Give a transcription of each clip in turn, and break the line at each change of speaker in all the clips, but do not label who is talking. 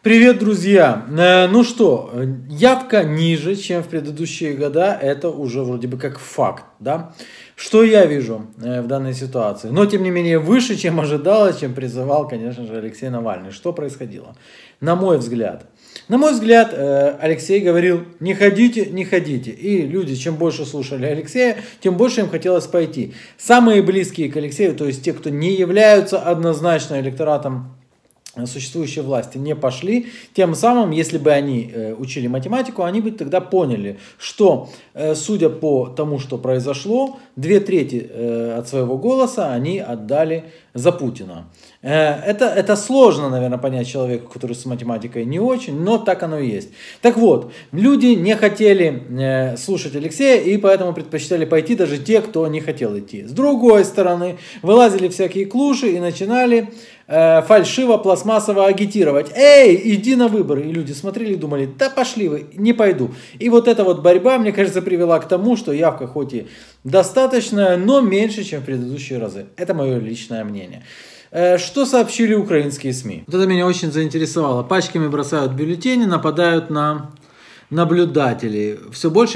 Привет, друзья! Ну что, явка ниже, чем в предыдущие года, это уже вроде бы как факт, да? Что я вижу в данной ситуации? Но, тем не менее, выше, чем ожидалось, чем призывал, конечно же, Алексей Навальный. Что происходило? На мой взгляд, Алексей говорил: не ходите, не ходите. И люди, чем больше слушали Алексея, тем больше им хотелось пойти. Самые близкие к Алексею, то есть те, кто не являются однозначно электоратом существующей власти, не пошли. Тем самым, если бы они учили математику, они бы тогда поняли, что, судя по тому, что произошло, 2/3 от своего голоса они отдали за Путина. Это сложно, наверное, понять человеку, который с математикой не очень, но так оно и есть. Так вот, люди не хотели слушать Алексея, и поэтому предпочитали пойти даже те, кто не хотел идти. С другой стороны, вылазили всякие клуши и начинали фальшиво, пластмассово агитировать. Эй, иди на выборы. И люди смотрели и думали: да пошли вы, не пойду. И вот эта вот борьба, мне кажется, привела к тому, что явка хоть и достаточная, но меньше, чем в предыдущие разы. Это мое личное мнение. Что сообщили украинские СМИ? Вот это меня очень заинтересовало. Пачками бросают бюллетени, нападают на наблюдателей. Все больше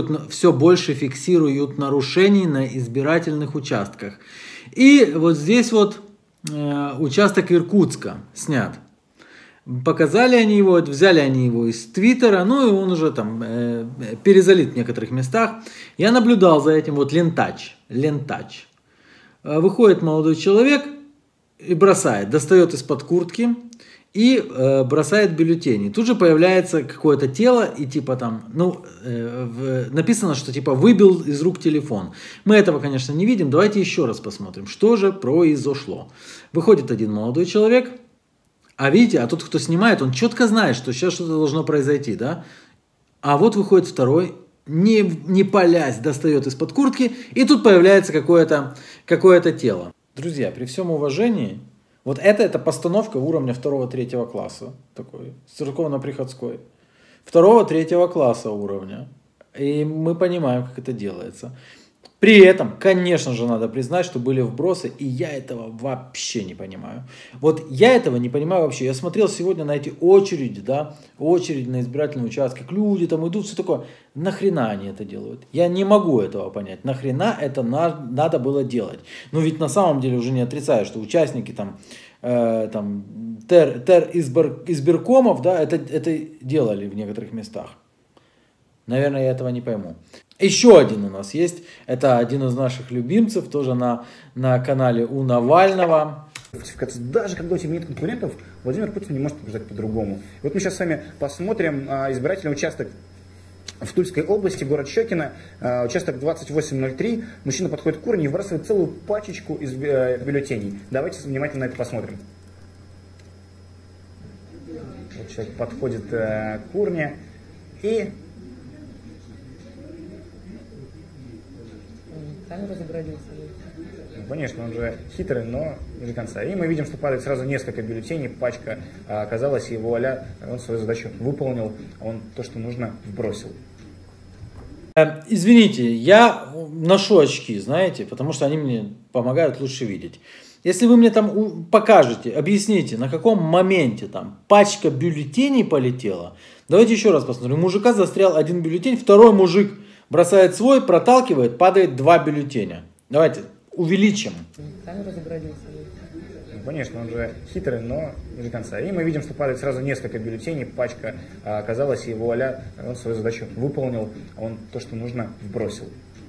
фиксируют нарушений на избирательных участках. И вот здесь вот участок Иркутска снят. Показали они его, взяли они его из Твиттера, ну и он уже там перезалит в некоторых местах. Я наблюдал за этим, вот лентач. Выходит молодой человек и бросает, достает из-под куртки и бросает бюллетени. Тут же появляется какое-то тело и типа там, написано, что типа выбил из рук телефон. Мы этого, конечно, не видим. Давайте еще раз посмотрим, что же произошло. Выходит один молодой человек, а видите, тот, кто снимает, он четко знает, что сейчас что-то должно произойти, да? А вот выходит второй, не палясь, достает из-под куртки, и тут появляется какое-то тело. Друзья, при всем уважении, вот это постановка уровня 2-3 класса, такой, церковно-приходской. 2-3 класса уровня. И мы понимаем, как это делается. При этом, конечно же, надо признать, что были вбросы, и я этого вообще не понимаю. Вот я этого не понимаю вообще. Я смотрел сегодня на эти очереди, да, очереди на избирательные участки, люди там идут, все такое. Нахрена они это делают? Я не могу этого понять. Нахрена это надо было делать? Ну ведь на самом деле уже не отрицаю, что участники избиркомов, да, это делали в некоторых местах. Наверное, я этого не пойму. Еще один у нас есть. Это один из наших любимцев, тоже на канале у Навального.
Даже когда у тебя нет конкурентов, Владимир Путин не может побеждать по-другому. Вот мы сейчас с вами посмотрим избирательный участок в Тульской области, город Щекино, участок 2803. Мужчина подходит к урне и выбрасывает целую пачечку из бюллетеней. Давайте внимательно на это посмотрим. Вот человек подходит к урне и...
Камеру заградился.
Ну, конечно, он же хитрый, но не до конца. И мы видим, что падает сразу несколько бюллетеней, пачка оказалась, его он свою задачу выполнил, он то, что нужно, вбросил.
Извините, я ношу очки, знаете, потому что они мне помогают лучше видеть. Если вы мне там покажете, объясните, на каком моменте там пачка бюллетеней полетела, давайте еще раз посмотрим. У мужика застрял один бюллетень, второй мужик бросает свой, проталкивает, падает 2 бюллетеня. Давайте увеличим.
Камеру заградился.
Ну, конечно, он же хитрый, но не до конца. И мы видим, что падает сразу несколько бюллетеней, пачка оказалась, его он свою задачу выполнил, он то, что нужно, вбросил.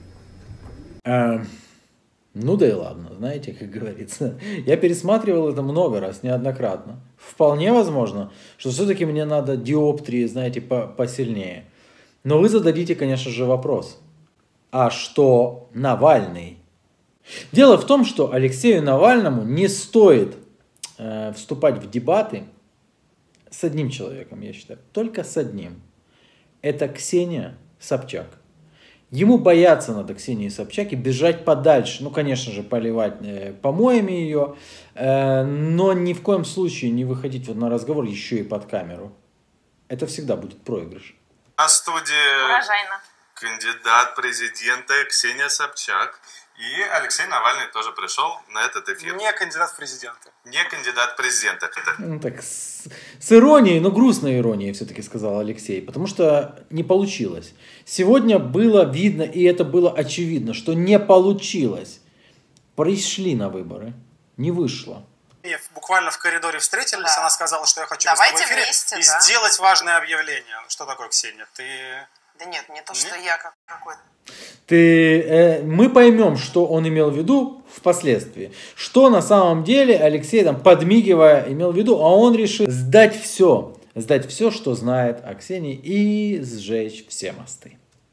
Ну да и ладно, знаете, как говорится. Я пересматривал это много раз, неоднократно. Вполне возможно, что все-таки мне надо диоптрии, знаете, посильнее. Но вы зададите, конечно же, вопрос. А что Навальный? Дело в том, что Алексею Навальному не стоит вступать в дебаты с одним человеком, я считаю. Только с одним. Это Ксения Собчак. Ему бояться надо Ксении Собчак и бежать подальше. Ну, конечно же, поливать помоями ее, но ни в коем случае не выходить вот на разговор еще и под камеру. Это всегда будет проигрыш.
На студии кандидат президента Ксения Собчак. И Алексей Навальный тоже пришел на этот эфир.
Не кандидат в президенты.
Не кандидат в президенты.
Ну, так, с иронией, но грустной иронией все-таки сказал Алексей, потому что не получилось. Сегодня было видно, и это было очевидно, что не получилось. Пришли на выборы, не вышло.
И буквально в коридоре встретились,
Да.
она сказала, что я хочу
Давайте
выступить в эфире
вместе,
и
да.
сделать важное объявление. Что такое, Ксения? Ты...
Да нет, не то, что
Нет?
я какой-то.
Мы поймем, что он имел в виду впоследствии. Что на самом деле Алексей, там, подмигивая, имел в виду, а он решил сдать все, что знает о Ксении и сжечь все мосты.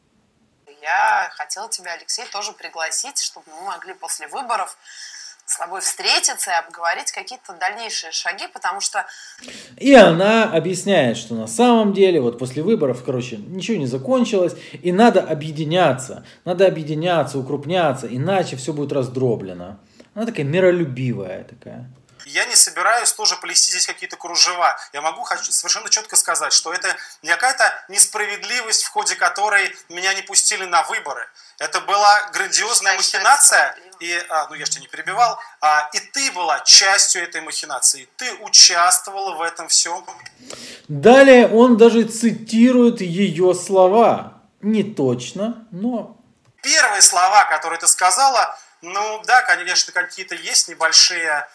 Я хотела тебя, Алексей, тоже пригласить, чтобы мы могли после выборов с тобой встретиться и обговорить какие-то дальнейшие шаги, потому что...
И она объясняет, что на самом деле, вот после выборов, короче, ничего не закончилось, и надо объединяться, укрупняться, иначе все будет раздроблено. Она такая миролюбивая такая.
Я не собираюсь тоже плести здесь какие-то кружева. Я хочу совершенно четко сказать, что это не какая-то несправедливость, в ходе которой меня не пустили на выборы. Это была грандиозная махинация, и, я же тебя не перебивал, и ты была частью этой махинации, ты участвовала в этом всем.
Далее он даже цитирует ее слова. Не точно, но...
Первые слова, которые ты сказала, да, конечно, какие-то есть небольшие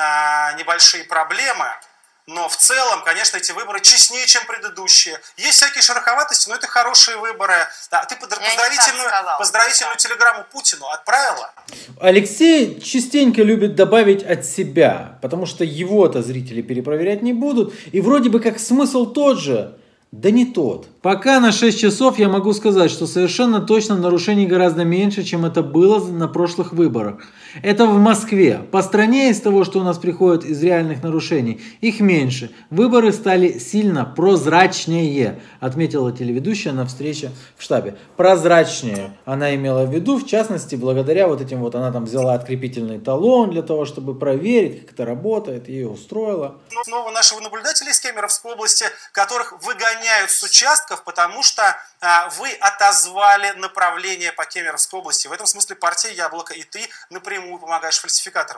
проблемы, но в целом, конечно, эти выборы честнее, чем предыдущие. Есть всякие шероховатости, но это хорошие выборы. Да, ты поздравительную телеграмму Путину отправила?
Алексей частенько любит добавить от себя, потому что его-то зрители перепроверять не будут, и вроде бы как смысл тот же, да не тот. Пока на 6 часов я могу сказать, что совершенно точно нарушений гораздо меньше, чем это было на прошлых выборах. Это в Москве. По стране из того, что у нас приходит из реальных нарушений, их меньше. Выборы стали сильно прозрачнее, отметила телеведущая на встрече в штабе. Прозрачнее она имела в виду, в частности, благодаря вот этим вот, она там взяла открепительный талон для того, чтобы проверить, как это работает, ее устроило.
Снова нашего наблюдателя из Кемеровской области, которых выгоняют с участков, потому что вы отозвали направление по Кемеровской области. В этом смысле партия «Яблоко» и ты напрямую помогаешь фальсификаторам.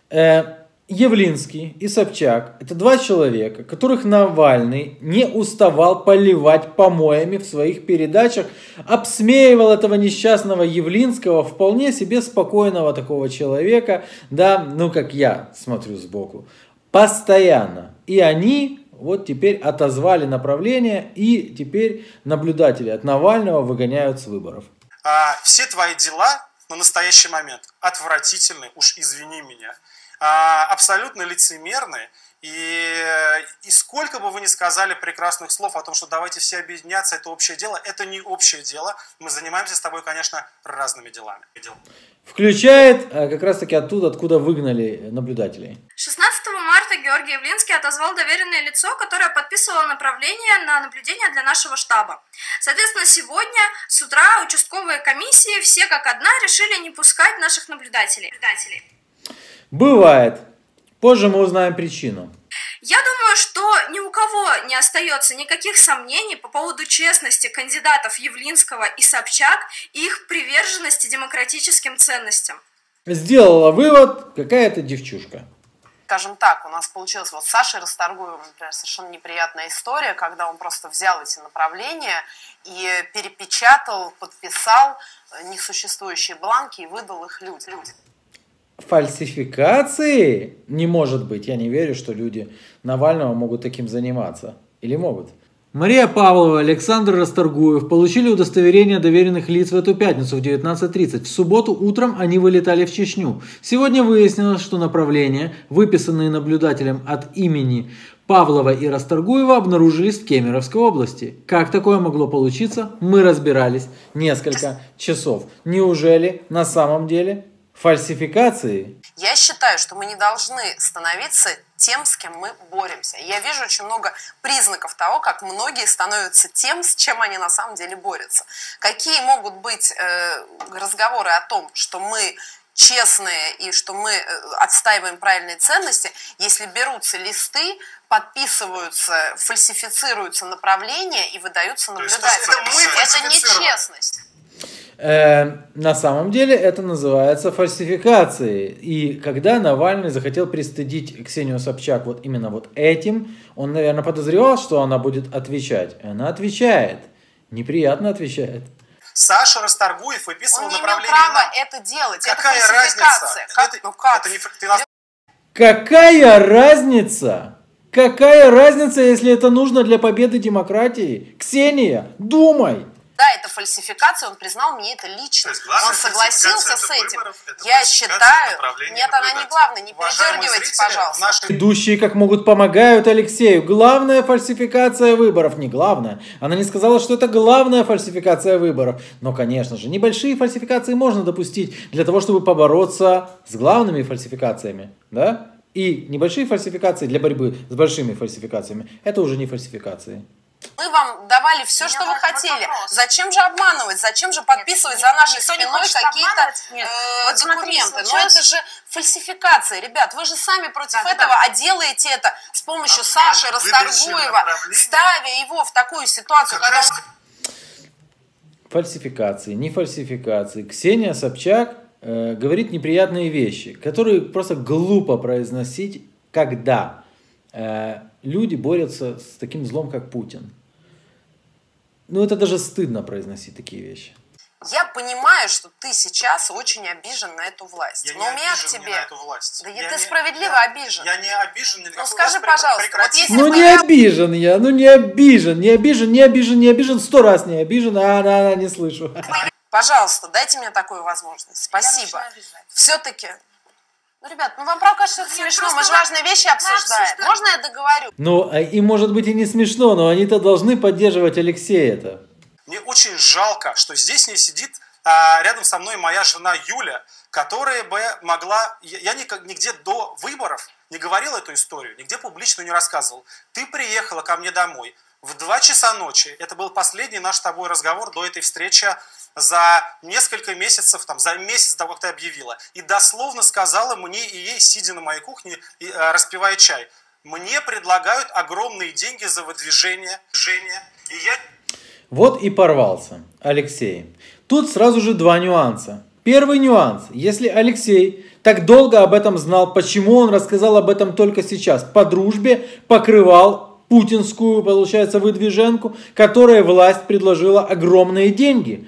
Явлинский и Собчак – это два человека, которых Навальный не уставал поливать помоями в своих передачах, обсмеивал этого несчастного Явлинского, вполне себе спокойного такого человека, да, как я смотрю сбоку, постоянно. И они вот теперь отозвали направление, и теперь наблюдатели от Навального выгоняют с выборов.
Все твои дела на настоящий момент отвратительны, уж извини меня, абсолютно лицемерны. И сколько бы вы ни сказали прекрасных слов о том, что давайте все объединяться, это общее дело, это не общее дело. Мы занимаемся с тобой, конечно, разными делами.
Включает как раз таки оттуда, откуда выгнали наблюдателей.
16 марта Георгий Явлинский отозвал доверенное лицо, которое подписывало направление на наблюдение для нашего штаба. Соответственно, сегодня с утра участковые комиссии все как одна решили не пускать наших наблюдателей.
Бывает. Позже мы узнаем причину.
Я думаю, что ни у кого не остается никаких сомнений по поводу честности кандидатов Явлинского и Собчак и их приверженности демократическим ценностям.
Сделала вывод какая-то девчушка.
Скажем так, у нас получилась вот с Сашей Расторгуевым, например, совершенно неприятная история, когда он просто взял эти направления и перепечатал, подписал несуществующие бланки и выдал их людям.
Фальсификации? Не может быть. Я не верю, что люди Навального могут таким заниматься. Или могут? Мария Павлова и Александр Расторгуев получили удостоверение доверенных лиц в эту пятницу в 19:30. В субботу утром они вылетали в Чечню. Сегодня выяснилось, что направления, выписанные наблюдателем от имени Павлова и Расторгуева, обнаружились в Кемеровской области. Как такое могло получиться, мы разбирались несколько часов. Неужели на самом деле фальсификации?
Я считаю, что мы не должны становиться тем, с кем мы боремся. Я вижу очень много признаков того, как многие становятся тем, с чем они на самом деле борются. Какие могут быть разговоры о том, что мы честные и что мы отстаиваем правильные ценности, если берутся листы, подписываются, фальсифицируются направления и выдаются наблюдателям. Это нечестность.
На самом деле это называется фальсификацией. И когда Навальный захотел пристыдить Ксению Собчак вот именно вот этим, он, наверное, подозревал, что она будет отвечать. Она отвечает. Неприятно отвечает.
Саша Расторгуев выписывал
Он не имел
направление
права
нам.
это делать.
Какая
это фальсификация.
разница?
Как?
Это-
Ну как?
это не ф- ты нас-
Какая разница? Какая разница, если это нужно для победы демократии? Ксения, думай!
Да, это фальсификация, он признал мне это лично.
То есть главная
Он согласился
фальсификация
с
это
этим.
выборов, это
Я
фальсификация
считаю...
направления
Нет, она не
наблюдателя.
главная, не
Уважаемые
передергивайте,
зрители, в
пожалуйста.
нашей
Ведущие как могут помогают Алексею. Главная фальсификация выборов. Не главная. Она не сказала, что это главная фальсификация выборов. Но, конечно же, небольшие фальсификации можно допустить для того, чтобы побороться с главными фальсификациями. Да? И небольшие фальсификации для борьбы с большими фальсификациями. Это уже не фальсификации.
Мы вам давали все, что вы хотели. Зачем же обманывать? Зачем же подписывать за нашей
никто не
спиной
хочет
какие-то
обманывать. Нет. Вот смотри,
документы? Но
случилось-
это же фальсификация. Ребят, вы же сами против
Да,
этого,
да.
а делаете это с помощью
Обман,
Саши
выдача
Расторгуева,
направления.
ставя его в такую ситуацию,
Как
когда
раз
он...
Фальсификации, не фальсификации. Ксения Собчак говорит неприятные вещи, которые просто глупо произносить, когда люди борются с таким злом, как Путин. Ну, это даже стыдно произносить такие вещи.
Я понимаю, что ты сейчас очень обижен на эту власть.
Я
Но
не
у меня к
обижен ни
тебе...
на эту власть.
Да
Я
ты
не-
справедливо
я-
обижен.
Я не обижен ни на какую
скажи,
власть.
пожалуйста,
Прекрати.
вот если
Ну
бы
не
я-
обижен я, ну не обижен, не обижен, не обижен, не обижен, 100 раз не обижен, а не слышу.
Пожалуйста, дайте мне такую возможность. Спасибо.
начинаю обижать.
Все-таки... Ну, ребят, ну вам правда кажется, что это смешно? Мы же
просто-
важные вещи обсуждаем.
обсуждаем.
Можно я договорю?
Ну, и может быть и не смешно, но они-то должны поддерживать Алексея-то.
Мне очень жалко, что здесь не сидит рядом со мной моя жена Юля, которая бы могла... Я нигде до выборов не говорил эту историю, нигде публично не рассказывал. Ты приехала ко мне домой в 2 часа ночи. Это был последний наш с тобой разговор до этой встречи за несколько месяцев, там, за месяц до того, как ты объявила. И дословно сказала мне и ей, сидя на моей кухне, и, распивая чай. Мне предлагают огромные деньги за выдвижение. И я...
Вот и порвался Алексей. Тут сразу же 2 нюанса. Первый нюанс. Если Алексей так долго об этом знал, почему он рассказал об этом только сейчас? По дружбе покрывал путинскую, получается, выдвиженку, которой власть предложила огромные деньги.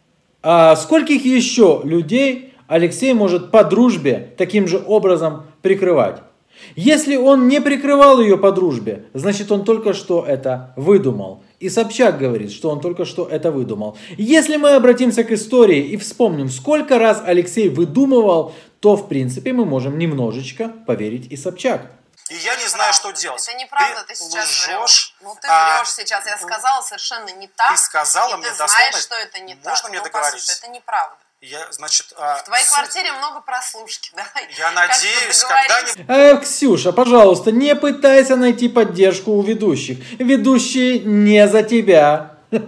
А скольких еще людей Алексей может по дружбе таким же образом прикрывать? Если он не прикрывал ее по дружбе, значит он только что это выдумал. И Собчак говорит, что он только что это выдумал. Если мы обратимся к истории и вспомним, сколько раз Алексей выдумывал, то в принципе мы можем немножечко поверить и Собчак.
И я не знаю, что делать.
Это неправда, ты сейчас
лжешь.
врешь. Ну ты
а,
врешь сейчас. Я сказала совершенно не так.
Ты сказала
и
мне
ты
дословно.
знаешь, что это не так.
Можно мне
Ну,
договорить?
послушай, это неправда.
Я, значит,
В твоей квартире много прослушки. Давай.
Я
как-то
надеюсь,
договоримся.
когда-нибудь...
Ксюша, пожалуйста, не пытайся найти поддержку у ведущих. Ведущие не за тебя.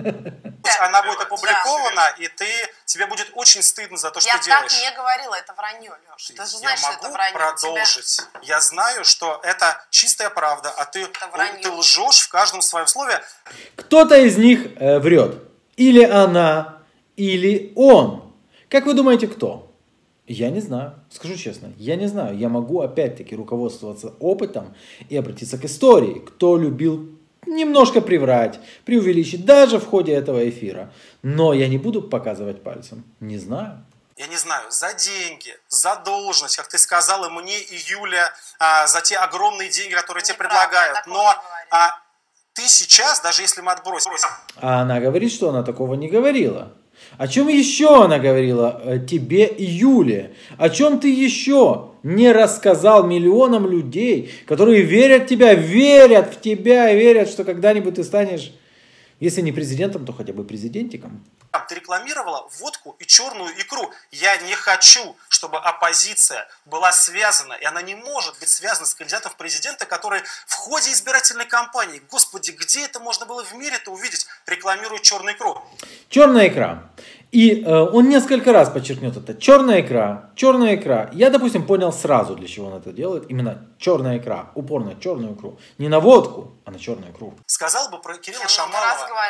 она будет
Да.
опубликована, и тебе будет очень стыдно за то, что
Я
ты
так
делаешь.
не говорила, это вранье, Леша. Ты же знаешь,
я
что
могу
это вранье. У тебя-
продолжить. Я знаю, что это чистая правда, а ты
вранье.
лжешь в каждом своем слове.
Кто-то из них врет. Или она, или он. Как вы думаете, кто? Я не знаю. Скажу честно, я не знаю. Я могу опять-таки руководствоваться опытом и обратиться к истории. Кто любил немножко приврать, преувеличить, даже в ходе этого эфира. Но я не буду показывать пальцем. Не знаю.
Я не знаю, за деньги, за должность, как ты сказала мне и Юля, за те огромные деньги, которые тебе
Неправда, я
предлагают.
такого
Но
не говорю.
ты сейчас, даже если мы отбросим...
А она говорит, что она такого не говорила. О чем еще она говорила тебе и Юле? О чем ты еще не рассказал миллионам людей, которые верят в тебя, верят в тебя, верят, что когда-нибудь ты станешь, если не президентом, то хотя бы президентиком.
Ты рекламировала водку и черную икру. Я не хочу, чтобы оппозиция была связана, и она не может быть связана с кандидатом в президенты, который в ходе избирательной кампании, господи, где это можно было в мире-то увидеть, рекламирует черную икру?
Черная икра. И он несколько раз подчеркнет это. Черная икра, черная икра. Я, допустим, понял сразу, для чего он это делает. Именно черная икра, упорно черную икру. Не на водку, а на черную икру.
Сказал бы про Кирилла
Я много раз
Шамалова.
говорила.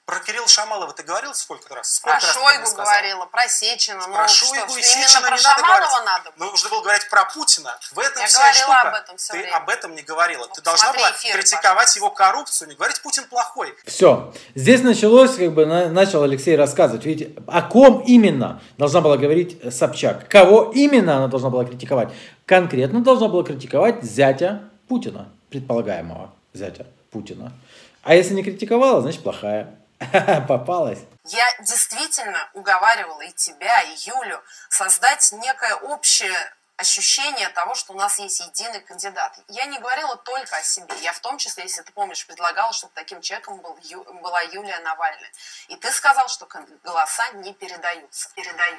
Про Кирилла Шамалова ты говорил сколько раз?
Про
Сколько раз ты мне
Шойгу
сказал?
говорила, про Сечина. Ну,
Про
что,
Шойгу и
именно
Сечина
про
не надо
Шамалова
говорить.
надо было?
Нужно было говорить про Путина. В этом
Я
вся
говорила
штука.
об этом всё
Ты
время.
об этом не говорила.
Ну,
Ты должна
посмотри
была
эфиры,
критиковать
пожалуйста.
его коррупцию, не говорить Путин плохой.
Все. Здесь началось, как бы начал Алексей рассказывать. Видите, о ком именно должна была говорить Собчак? Кого именно она должна была критиковать? Конкретно должна была критиковать зятя Путина, предполагаемого зятя Путина. А если не критиковала, значит плохая. Попалась.
Я действительно уговаривала и тебя, и Юлю создать некое общее ощущение того, что у нас есть единый кандидат. Я не говорила только о себе. Я в том числе, если ты помнишь, предлагала, чтобы таким человеком была Юлия Навальная. И ты сказал, что голоса не передаются.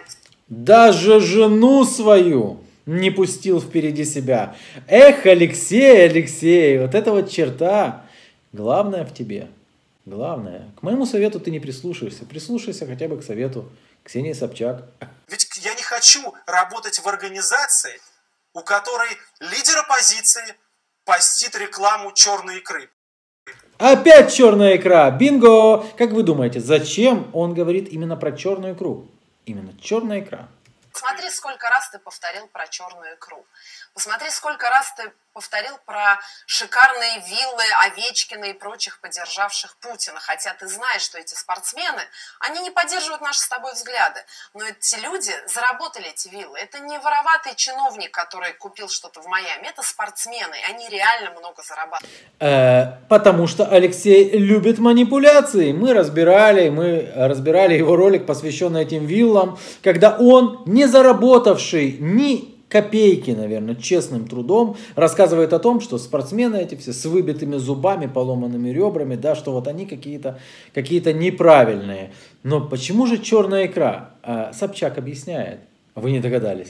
Даже жену свою не пустил впереди себя. Эх, Алексей, Алексей, вот эта вот черта. Главное в тебе. Главное. К моему совету ты не прислушаешься. Прислушайся хотя бы к совету Ксении Собчак.
Ведь я не хочу работать в организации, у которой лидер оппозиции постит рекламу черной икры.
Опять черная икра. Бинго! Как вы думаете, зачем он говорит именно про черную икру? Именно черная икра.
Посмотри, сколько раз ты повторил про черную икру. Посмотри, сколько раз ты повторил про шикарные виллы Овечкина и прочих поддержавших Путина. Хотя ты знаешь, что эти спортсмены, они не поддерживают наши с тобой взгляды. Но эти люди заработали эти виллы. Это не вороватый чиновник, который купил что-то в Майами. Это спортсмены. И они реально много зарабатывают.
Потому что Алексей любит манипуляции. Мы разбирали его ролик, посвященный этим виллам, когда он, не заработавший ни копейки, наверное, честным трудом, рассказывает о том, что спортсмены эти все с выбитыми зубами, поломанными ребрами, да, что вот они какие-то неправильные. Но почему же черная икра? Собчак объясняет. Вы не догадались.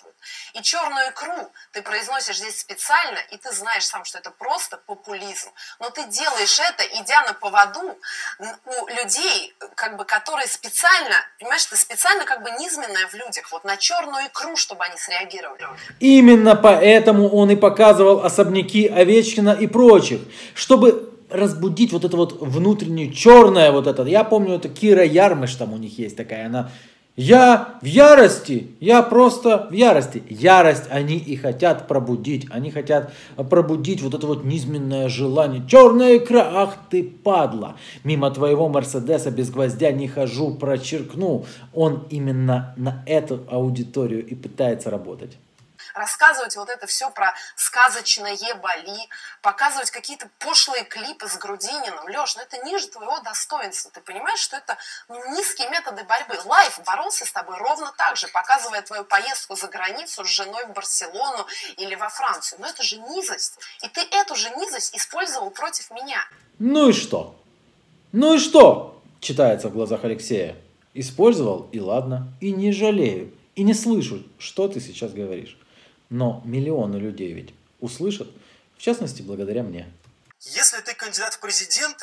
И черную икру ты произносишь здесь специально, и ты знаешь сам, что это просто популизм. Но ты делаешь это, идя на поводу у людей, как бы, которые специально, понимаешь, ты специально как бы низменное в людях, вот на черную икру, чтобы они среагировали.
Именно поэтому он и показывал особняки Овечкина и прочих, чтобы разбудить вот это вот внутреннее черное вот это. Я помню, это Кира Ярмыш там у них есть такая, она... Я в ярости, я просто в ярости. Ярость они и хотят пробудить. Они хотят пробудить вот это вот низменное желание. Черная икра, ах ты падла. Мимо твоего Мерседеса без гвоздя не хожу, прочеркну. Он именно на эту аудиторию и пытается работать.
Рассказывать вот это все про сказочное Бали, показывать какие-то пошлые клипы с Грудининым. Леш, ну это ниже твоего достоинства. Ты понимаешь, что это низкие методы борьбы. Лайф боролся с тобой ровно так же, показывая твою поездку за границу с женой в Барселону или во Францию. Но это же низость. И ты эту же низость использовал против меня.
Ну и что? Ну и что? Читается в глазах Алексея. Использовал, и ладно. И не жалею. И не слышу, что ты сейчас говоришь. Но миллионы людей ведь услышат, в частности, благодаря мне.
Если ты кандидат в президенты,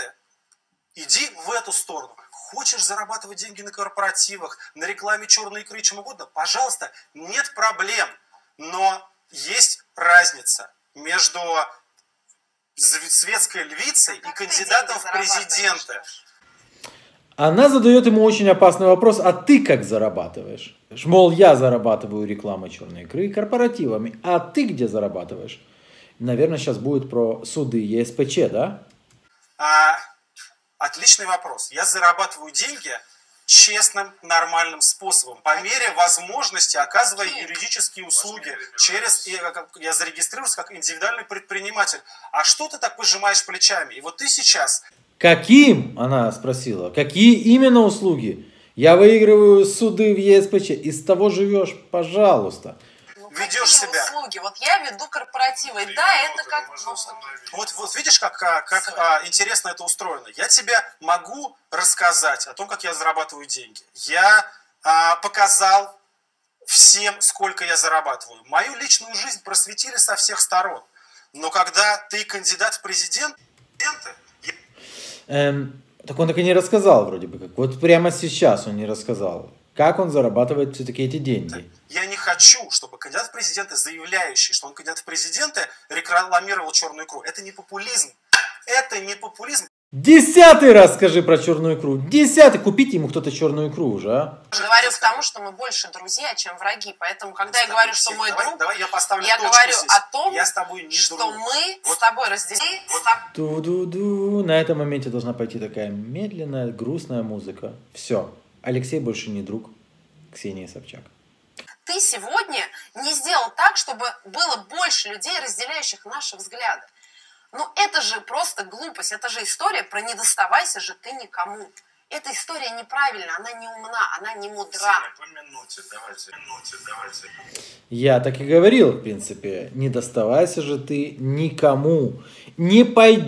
иди в эту сторону. Хочешь зарабатывать деньги на корпоративах, на рекламе черной икры, чем угодно, пожалуйста, нет проблем. Но есть разница между светской львицей и кандидатом в президенты.
Она задает ему очень опасный вопрос, а ты как зарабатываешь? Мол, я зарабатываю рекламой черной икры и корпоративами, а ты где зарабатываешь? Наверное, сейчас будет про суды ЕСПЧ, да?
Отличный вопрос. Я зарабатываю деньги честным, нормальным способом, по мере возможности оказывая юридические услуги. Я зарегистрировался как индивидуальный предприниматель. А что ты так пожимаешь плечами? И вот ты сейчас...
Каким? Она спросила. Какие именно услуги? Я выигрываю суды в ЕСПЧ. Из того живешь? Пожалуйста.
Ведешь себя.
Услуги? Вот я веду корпоративы. И да, это как...
Вот видишь, как интересно это устроено. Я тебе могу рассказать о том, как я зарабатываю деньги. Я показал всем, сколько я зарабатываю. Мою личную жизнь просветили со всех сторон. Но когда ты кандидат в президенты...
Так он так и не рассказал вроде бы как. Вот прямо сейчас он не рассказал. Как он зарабатывает все-таки эти деньги?
Я не хочу, чтобы кандидат в президенты, заявляющий, что он кандидат в президенты, рекламировал черную икру. Это не популизм. Это не популизм.
10-й раз скажи про черную икру. 10-й. Купите ему кто-то черную икру уже, а?
Говорю к тому, что мы больше друзья, чем враги. Поэтому, когда я говорю, что мой друг,
Давай я поставлю
я
точку
говорю
здесь.
о том,
Я с тобой не
что
друг.
мы
Вот.
с тобой разделили.
Ду-ду-ду. На этом моменте должна пойти такая медленная, грустная музыка. Все. Алексей больше не друг Ксении Собчак.
Ты сегодня не сделал так, чтобы было больше людей, разделяющих наши взгляды. Ну, это же просто глупость. Это же история про «не доставайся же ты никому». Эта история неправильная, она не умна, она не мудра.
По минуте, давайте.
Я так и говорил, в принципе. Не доставайся же ты никому. Не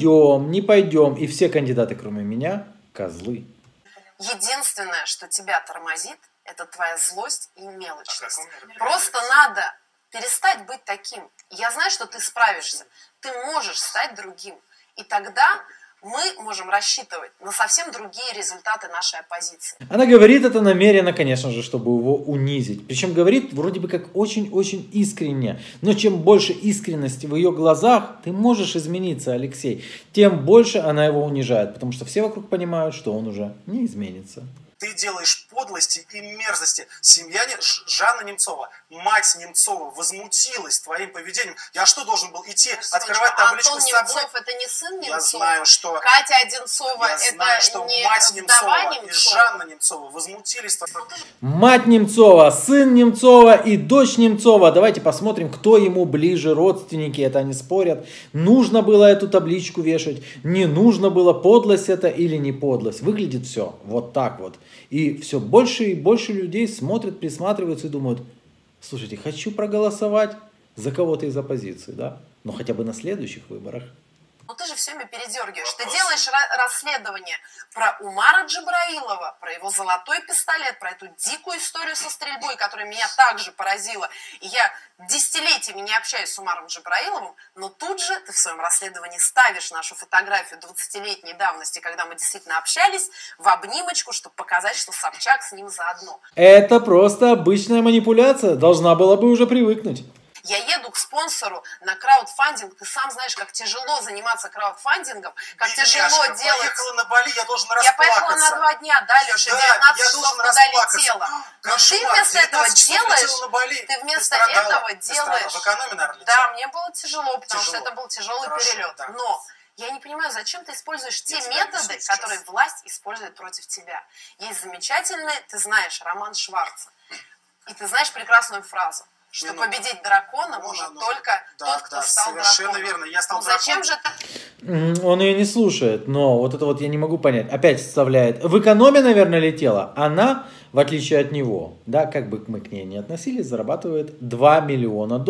пойдем. И все кандидаты, кроме меня, козлы.
Единственное, что тебя тормозит, это твоя злость и мелочность.
А каком мероприятии?
Просто надо перестать быть таким. Я знаю, что ты справишься. Ты можешь стать другим. И тогда мы можем рассчитывать на совсем другие результаты нашей оппозиции.
Она говорит это намеренно, конечно же, чтобы его унизить. Причем говорит вроде бы как очень-очень искренне. Но чем больше искренности в ее глазах, ты можешь измениться, Алексей, тем больше она его унижает. Потому что все вокруг понимают, что он уже не изменится.
Ты делаешь подлости и мерзости. Семья Жанна Немцова, мать Немцова, возмутилась твоим поведением. Я что, должен был идти, открывать табличку
Антон
с собой?
Немцов это не сын Немцова.
Я знаю, что...
Катя Одинцова
Я
это
знаю, что
не
мать
вдова
Немцова и
Немцова.
Жанна Немцова возмутились.
Мать Немцова, сын Немцова и дочь Немцова. Давайте посмотрим, кто ему ближе, родственники. Это они спорят. Нужно было эту табличку вешать, не нужно было, подлость это или не подлость. Выглядит все вот так вот. И все больше и больше людей смотрят, присматриваются и думают: слушайте, хочу проголосовать за кого-то из оппозиции, да? Но хотя бы на следующих выборах.
Ну ты же все время передергиваешь. Ты делаешь расследование про Умара Джабраилова, про его золотой пистолет, про эту дикую историю со стрельбой, которая меня также поразила. И я десятилетиями не общаюсь с Умаром Джабраиловым, но тут же ты в своем расследовании ставишь нашу фотографию 20-летней давности, когда мы действительно общались, в обнимочку, чтобы показать, что Собчак с ним заодно.
Это просто обычная манипуляция. Должна была бы уже привыкнуть.
Я еду к спонсору на краудфандинг. Ты сам знаешь, как тяжело заниматься краудфандингом, как тяжело
Бедняжка,
делать...
поехала на Бали, я должен
Я
расплакаться.
поехала на 2 дня, да, Леша,
Да,
19
я
часов
должен
туда
расплакаться.
летела. Но ты
Кошмар,
вместо этого
19 часов
делаешь,
летела на Бали.
ты вместо
страдала.
этого
Ты
делаешь...
В экономе, наверное,
Да,
летела?
мне было тяжело, потому что
Тяжело.
это был тяжелый
Хорошо,
перелет.
да.
Но я не понимаю, зачем ты используешь те
Я тебя
методы,
несу сейчас.
которые власть использует против тебя. Есть замечательный, ты знаешь, Роман Шварца. И ты знаешь прекрасную фразу, что
Минуту.
победить дракона может
Нужно.
только
Да,
тот, кто
да,
стал
совершенно
драконом.
верно. Я стал
Ну зачем
драконом.
же ты...
Он ее не слушает, но вот это вот я не могу понять. Опять вставляет. В экономе, наверное, летела. Она, в отличие от него, да, как бы мы к ней не относились, зарабатывает $2 миллиона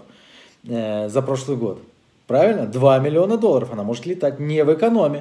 за прошлый год. Правильно? $2 миллиона. Она может летать не в экономе.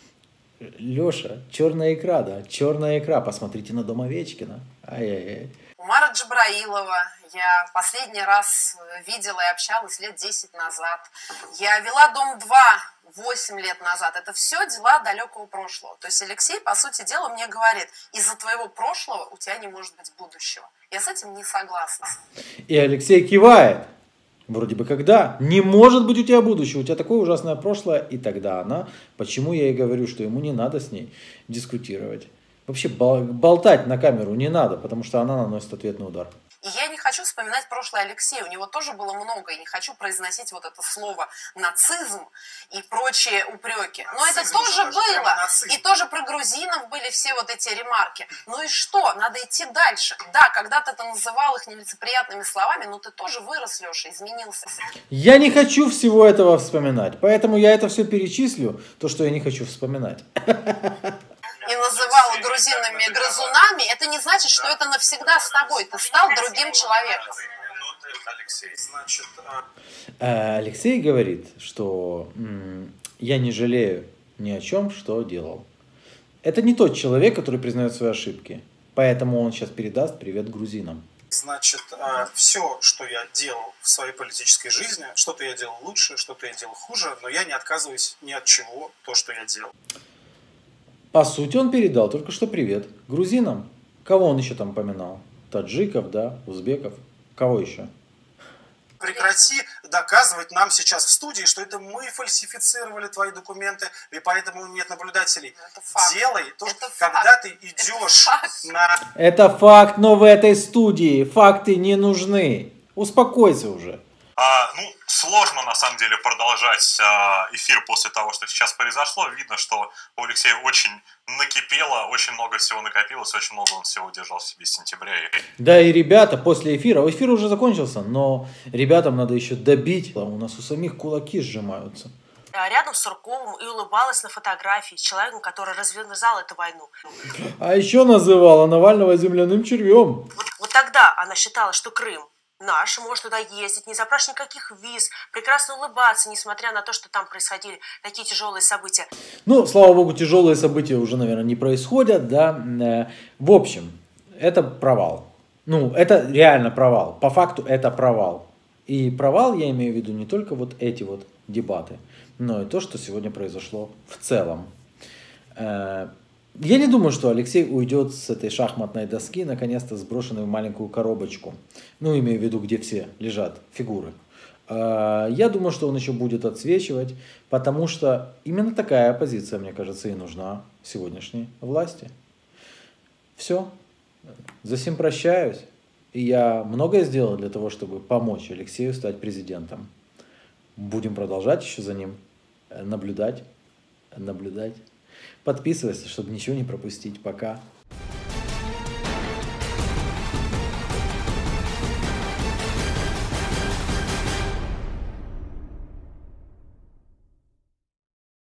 Леша, черная икра, да, черная икра. Посмотрите на дом Овечкина. Ай-яй-яй.
Умара Джабраилова я последний раз видела и общалась лет 10 назад. Я вела Дом-2 8 лет назад. Это все дела далекого прошлого. То есть Алексей, по сути дела, мне говорит: из-за твоего прошлого у тебя не может быть будущего. Я с этим не согласна.
И Алексей кивает. Вроде бы когда? Не может быть у тебя будущего, у тебя такое ужасное прошлое. И тогда она, почему я и говорю, что ему не надо с ней дискутировать. Вообще болтать на камеру не надо, потому что она наносит ответный удар.
И я не хочу вспоминать прошлое Алексея. У него тоже было много. И не хочу произносить вот это слово нацизм и прочие упреки. Но это
Нацизм
тоже
же даже, прямо
было.
нацизм.
И тоже про грузинов были все вот эти ремарки. Ну и что? Надо идти дальше. Да, когда-то ты называл их нелицеприятными словами, но ты тоже вырос, Леша, изменился.
Я не хочу всего этого вспоминать, поэтому я это все перечислю, то, что я не хочу вспоминать.
И называл грузинами грызунами, это не значит, что это навсегда с тобой. Ты стал другим человеком.
Минуты, Алексей.
Значит,
Алексей говорит, что я не жалею ни о чем, что делал. Это не тот человек, который признает свои ошибки. Поэтому он сейчас передаст привет грузинам.
Значит, все, что я делал в своей политической жизни, что-то я делал лучше, что-то я делал хуже, но я не отказываюсь ни от чего, то, что я делал.
По сути, он передал только что привет грузинам. Кого он еще там поминал? Таджиков, да, узбеков. Кого еще?
Прекрати доказывать нам сейчас в студии, что это мы фальсифицировали твои документы, и поэтому нет наблюдателей. Делай то, когда ты идешь на...
Это факт, но в этой студии факты не нужны. Успокойся уже.
Сложно на самом деле продолжать эфир после того, что сейчас произошло. Видно, что у Алексея очень накипело, очень много всего накопилось, очень много он всего держал в себе с сентября.
Да и ребята после эфира, эфир уже закончился, но ребятам надо еще добить. У нас у самих кулаки сжимаются.
Рядом с Сурковым и улыбалась на фотографии с человеком, который развязал эту войну.
А еще называла Навального земляным червем.
Вот тогда она считала, что Крым наш, может туда ездить, не запрашивать никаких виз, прекрасно улыбаться, несмотря на то, что там происходили такие тяжелые события.
Ну, слава богу, тяжелые события уже, наверное, не происходят, да. В общем, это провал. Ну, это реально провал. По факту это провал. И провал я имею в виду не только вот эти вот дебаты, но и то, что сегодня произошло в целом. Я не думаю, что Алексей уйдет с этой шахматной доски, наконец-то сброшенной в маленькую коробочку. Ну, имею в виду, где все лежат фигуры. Я думаю, что он еще будет отсвечивать, потому что именно такая позиция, мне кажется, и нужна сегодняшней власти. Все. За сим прощаюсь. И я многое сделал для того, чтобы помочь Алексею стать президентом. Будем продолжать еще за ним наблюдать. Подписывайся, чтобы ничего не пропустить. Пока.